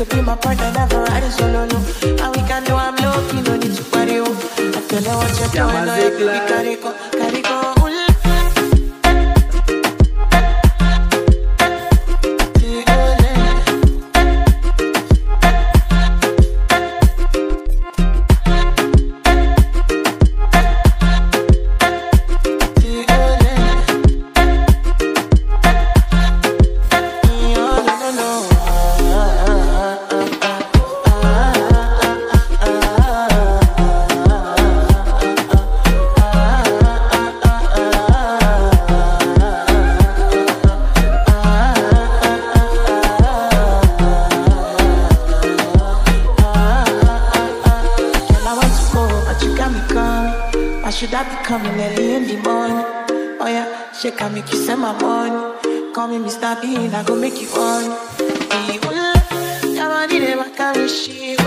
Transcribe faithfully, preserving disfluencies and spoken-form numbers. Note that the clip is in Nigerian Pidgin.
could be my partner, never ride it solo, no. And we can do I'm low, no need to party, oh. I tell her what you're doing, no, you could be carry go, carry go. Should I be coming early in the morning? Oh yeah, she can make you send my money. Call me Mister Bean, I go make you on. Your money never carry shit.